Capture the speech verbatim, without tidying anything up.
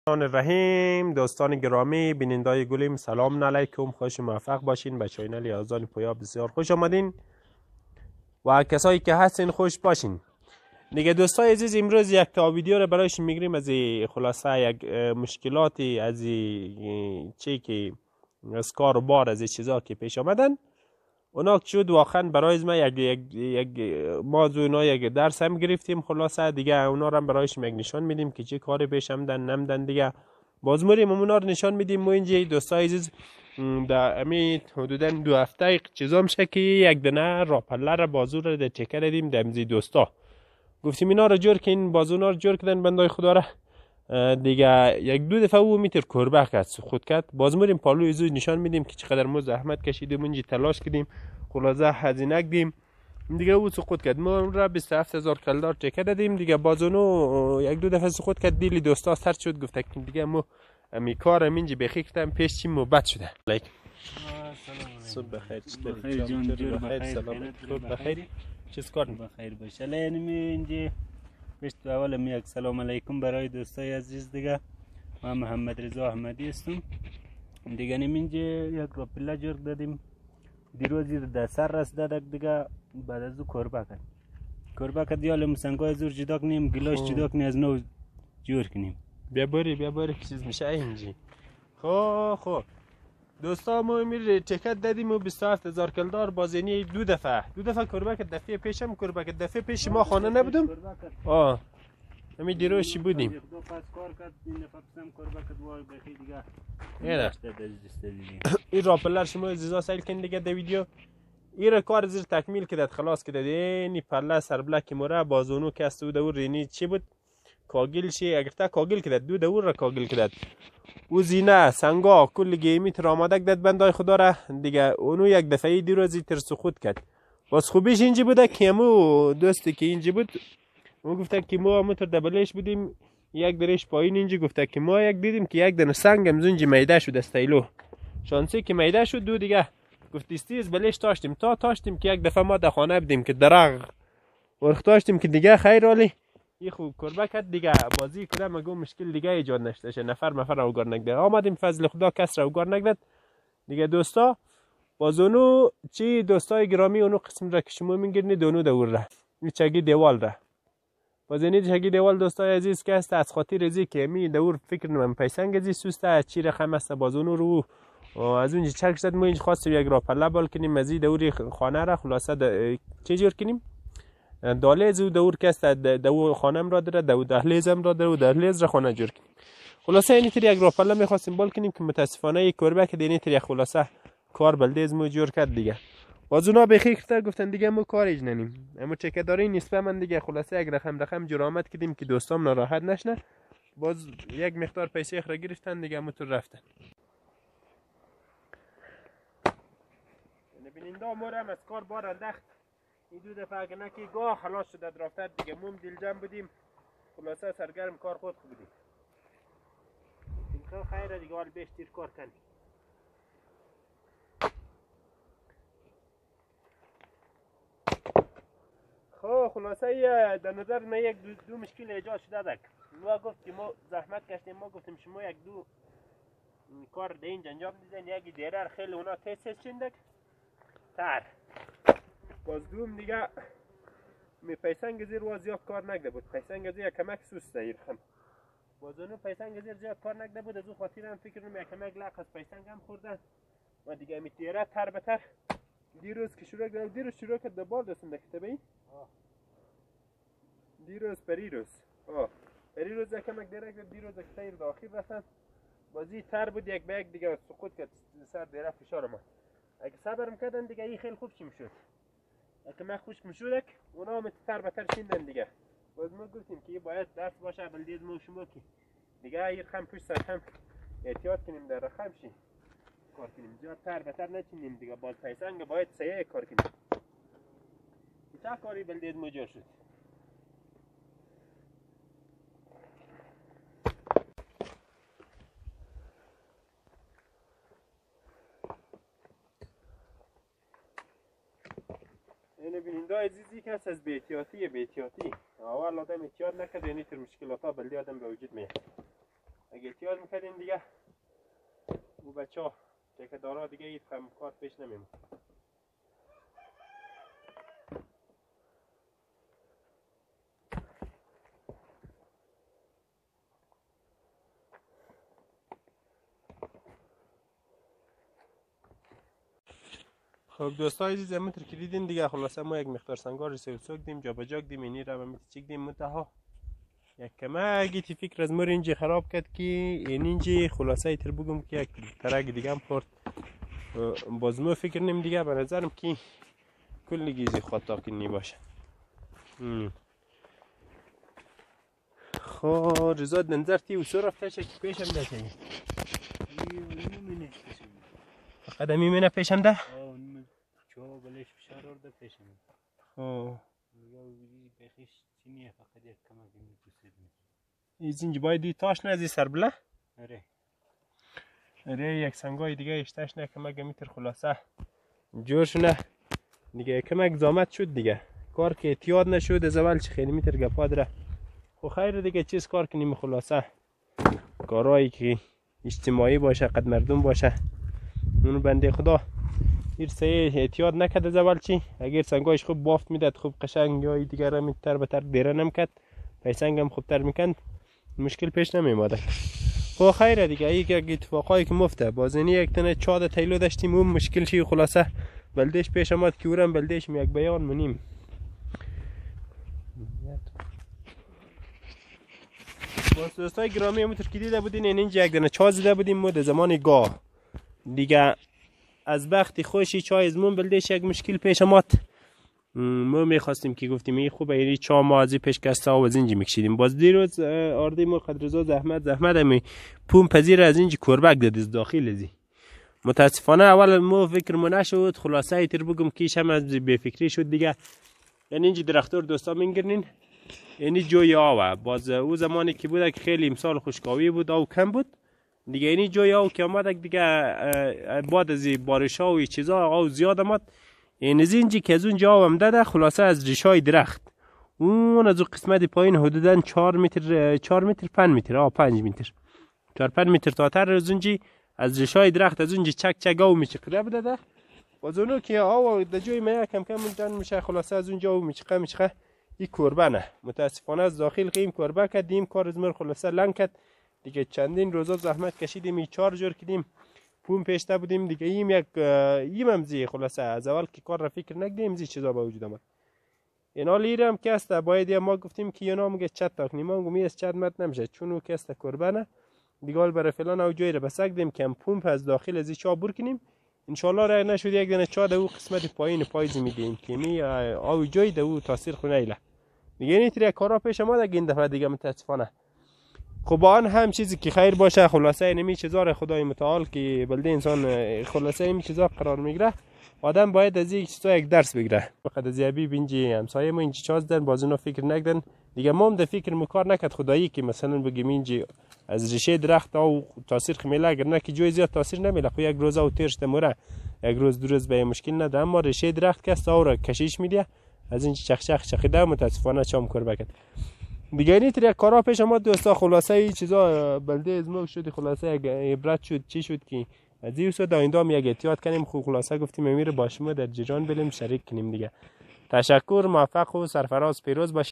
الرحیم. دوستان گرامی بینندای گلیم، سلام علیکم، خوش موفق باشین. به چینل یازدان پویا بسیار خوش آمدین و کسایی که هستین خوش باشین. دیگه دوستای عزیز، امروز یک تا ویدیو رو برایش میگیریم از خلاصه یک مشکلاتی از چی که از کار و بار از چیزا که پیش آمدن اونا شد. واقعا برای ما یک یک یک موضوع اونا یک درس هم گرفتیم. خلاصه دیگه اونا رو هم برایش میگ نشان میدیم که چه کاری پیش آمدن نمدن. دیگه باز مریم اونا رو نشان میدیم. ما اینجا دوستای عزیز در امی حدودا دو هفته چیزا میشه که یک دونه راپله را بازو را در چکر دیدیم دمزی دوستا گفتیم اینا رو جور کن. بازو اونا رو جور کردن بندای خدا را. دیگه یک دو دفعه او میتر کربه کرد خود کرد. باز مریم پالوی زود نشان میدیم که چقدر ما زحمت کشیدیم اونجا تلاش کردیم خلاصه هزینه کردیم. دیگه او سقوط کرد. ما را بیست و هفت هزار کلدار چکه دادیم. دیگه باز اونو یک دو دفعه سقوط کرد. دیلی دوستا سرد شد. گفت دیگه ما می کارم اینجا بخیر کردم پیش چی موبت شده. لایک صبح بخیر. بخیر جان جور بخیر. سلام خوب بخیر. چیز کار بخیر باشه. الان اینجا بشت اول می یک سلام علیکم برای دوستای عزیز. دیگه من محمد رضا احمدی هستم. دیگه نیم اینجا یک راپله جور دادیم. دیروزی در سر رس دادک. دیگه بعد از او کربه کرد. کربه کرد یا لمسنگای زور جدا کنیم، گلاش جدا کنیم، از نو جور کنیم. بیا بری بیا بری چیز میشه اینجی. خو خو دوستا ما امیر تکت دادیم و بیست و هفت هزار کلدار. بازینی دو دفعه دو دفعه کربه کرد. دفعه پیشم کربه کرد. دفعه پیش ما خانه نبودم. آه همین دیروزی بودیم. دو پس کار کرد. این دفعه پسم کربه کرد وای بخی دیگه. اینا این راپلر شما عزیزا سایل کن دیگه در ویدیو. این کار زیر تکمیل کردد خلاص کردد. این پله سر بلک موره بازونو کست و دور رینی چی بود کاگل شی اگر تا کاگل کردد دو دور را کاگل کردد. او زینه سنگا کل گیمی تر آماده کردد بندای خدا را. دیگه اونو یک دفعه دیروزی تر سقوط کرد. باز خوبیش اینجی بوده که مو دوستی که اینجی بود اون گفته که ما متر دبلش بودیم. یک درش پایین اینجا گفته که ما یک دیدیم که یک دونه سنگ هم زونجی میده شد استایلو. شانسی که میده شد. دو دیگه گفت استیز بلش تاشتیم تا تاشتیم که یک دفعه ما در خانه بودیم که درغ ورخ تاشتیم که دیگه خیر عالی یه خوب کربه کرد. دیگه بازی کدام مگو مشکل دیگه ایجاد نشده. نفر نفر اوگار نگده آمدیم فضل خدا کس را اوگار نگدد. دیگه دوستا باز اونو چی دوستای گرامی اونو قسم را که شما میگیرنید اونو دور را این چگی دیوال را باز اینی چگی دیوال دوستای عزیز که است از خاطر ریزی که می دور فکر نمیم پیسنگ ازی سوسته از چی رقم است. باز اونو رو از اونجا چرک شد. ما اینجا خواستیم یک راپله بال کنیم از این دوری خانه را خلاصه چه جور کنیم دهلیز و دور که است دو خانم را داره دو دهلیز هم را داره و دهلیز را خانه جور کنیم. خلاصه اینی تر یک راپله میخواستیم بال کنیم که متاسفانه یک کربه که اینی تر یک خلاصه کار بلدیز مو جور کرد. دیگه باز اونا بخیر کرد گفتن دیگه ما کاریج ننیم. اما چکه داری نسبه من دیگه خلاصه یک رقم رقم جور آمد کردیم که دوستام ناراحت نشنه. باز یک مقدار پیسه اخرا گرفتن دیگه مو تو رفتن. بیننده ما هم از کار بار انداخت. این دو دفعه اگه نکی گاه خلاص شده رفتن. دیگه موم دلجم بودیم خلاصه سرگرم کار خود بودیم. این خیره دیگه حال بیش تیر کار کنیم. خب خلاصه در نظر ما یک دو, دو مشکل ایجاد شده دک. ما گفت که ما زحمت کشتیم. ما گفتیم شما یک دو کار در اینجا انجام دیدن. یکی دیره خیلی اونا تیز تیز چندک تر. باز دوم دیگه می پیسنگ زیر و زیاد کار نگده بود. پیسنگ زیر کمک سوسته ایرخم. باز اونو پیسنگ زیر زیاد کار نگده بود. از اون خاطر هم فکر نمی کمک لق از پیسنگ هم خوردن و دیگه می تیره تر بتر. دیروز که شروع کردم دیروز شروع کرد دبال دستم دکته بایی دیروز پریروز آه پریروز کمک دیره کرد. دیروز که تیر داخل رفتن بازی تر بود. یک به یک دیگه سقوط کرد سر دیره فشار ما. اگه صبرم کردن دیگه این خیلی خوب چی میشد. اگه من خوش میشودک اونا هم تر بتر شیندن دیگه. باز ما گفتیم که باید درس باشه بلدیز ما شما که دیگه این خم پشت سر هم احتیاط کنیم در رخم شیم کار کنیم زیاد تر بتر نچینیم دیگه. باز پیسنگ باید سیه کار کنیم. چه کاری بلدیز ما جا شد. اینه بیننده عزیزی که هست از بیتیاتی بیتیاتی اول آدم احتیاط نکرد اینی تر مشکلات ها بلدی آدم به وجود میاد. اگه احتیاط میکردیم دیگه او بچه ها ٹھیکه‌دارا دیگه هیچ هم کار پیش نمیمون. خب دوستای عزیز همونطور که دیدین دیگه خلاصه ما یک مقدار سنگار ریسیل سوکدیم جا بجا کردیم اینی را به چیکدیم منتها یک کمک تی فکر از مر اینجا خراب کرد که این اینجا خلاصه تر بگم که یک ترک دیگه هم خورد باز ما فکر نیم دیگه به نظرم که کل گیزی خطا کنی باشه. خب رضا نظر تی و سو رفته چه که پیشم ده چه فقط میمونه پیشم ده؟ چو بلش فشار آورده پیشم. خب بخیش چینیه فقط یک کمک میتوسید از اینجا باید دی تاش نزی سر بله؟ اره اره یک سنگای دیگه اشتش نه کمک میتر خلاصه جور شونه دیگه کمک زامت شد دیگه کار که احتیاط نشد از اول چه خیلی میتر گپا داره. خب خیر دیگه چیز کار کنیم خلاصه کارهایی که اجتماعی باشه قد مردم باشه اونو بنده خدا ایر سه احتیاط نکرد از اول چی اگر سنگایش خوب بافت میداد خوب قشنگ یا دیگر هم تر بتر دیره نمیکرد پیسنگ هم خوب تر میکند مشکل پیش نمیماده. خب خیره دیگه یک یک اتفاقایی که مفته بازنی یک تنه چاد تیلو داشتیم اون مشکل شی خلاصه بلدش پیش آمد که اورم بلدش یک بیان منیم. باز دوستای گرامی همونطور که دیده بودین این اینجا یک دنه چا زده بودیم مود زمان گاه دیگه از بخت خوشی چای ازمون بلدش یک مشکل پیش آمد. ما میخواستیم که گفتیم این خوبه یعنی چا ما ازی پیش کسته و از اینجا میکشیدیم باز دیروز آردی ما قدرزا زحمت زحمت همی پوم پذیر از اینجا کربک داد از داخل ازی متاسفانه اول ما فکر ما نشد خلاصه ایتر بگم کیش هم از بفکری شد دیگه یعنی اینجا درختور دوستا میگرنین یعنی جوی آوه باز او زمانی که بود که خیلی امسال خوشکاوی بود او کم بود دیگه اینی جوی آو که آمد دیگه بعد از بارش ها و چیزا آو زیاد آمد این از اینجا که از اونجا آوام داده خلاصه از ریشای درخت اون از اون قسمت پایین حدودا چهار متر چهار متر پنج متر آه پنج متر چهار پنج متر تاتر از اونجا از ریشای درخت از اونجا چک چک آو میچقه بده باز اونو که آو در جوی ما کم کم اونجا میشه خلاصه از اونجا آو میچقه میچقه این کربه نه متاسفانه از داخل قیم کربه کردیم کار از مر خلاصه لنگ کرد دیگه چندین روزا زحمت کشیدیم این چهار جور کردیم پوم پیشته بودیم دیگه ایم یک ایم همزی خلاصه از اول که کار را فکر نکردیم زی چیزا به وجود آمد. اینا لیرم که است باید ما گفتیم که اینا میگه چت تاکنیم ما گفتیم از چت مت نمیشه چون او که است کربه نه دیگه برای فلان او جوی را بسکدیم که پومپ از داخل از چا بر کنیم ان شاء الله را نشود یک دونه چا دو قسمت پایین پایز میدیم که می او جوی دو تاثیر خونه ایله دیگه نیتری کارا پیش ما دیگه این دفعه دیگه متاسفانه. خب آن هم چیزی که خیر باشه خلاصه اینمی چیزا را خدای متعال که بلده انسان خلاصه این چیزا قرار میگیره آدم باید از این چیزا یک درس بگیره. فقط از یابی بینجی همسایه ما اینجا چاز دن باز اونا فکر نکردن دیگه ما هم د فکر مکار نکرد خدایی که مثلا بگیم اینجا از ریشه درخت او تاثیر خمیله اگر نه که جوی زیاد تاثیر نمیله خو یک روز او ترشت موره یک روز دو روز به مشکل نداره اما ریشه درخت کس او را کشیش میده از اینجا چخ چخ چخیده متاسفانه چام کر بکد دیگه نیتر یک کارا پیش ما دوستا خلاصه ای چیزا بلده ازمو شد خلاصه یک عبرت شد چی شد که از این سو آینده هم یک احتیاط کنیم خو خلاصه گفتیم امیر باشیم در جریان بریم شریک کنیم دیگه. تشکر موفق و سرفراز پیروز باشید.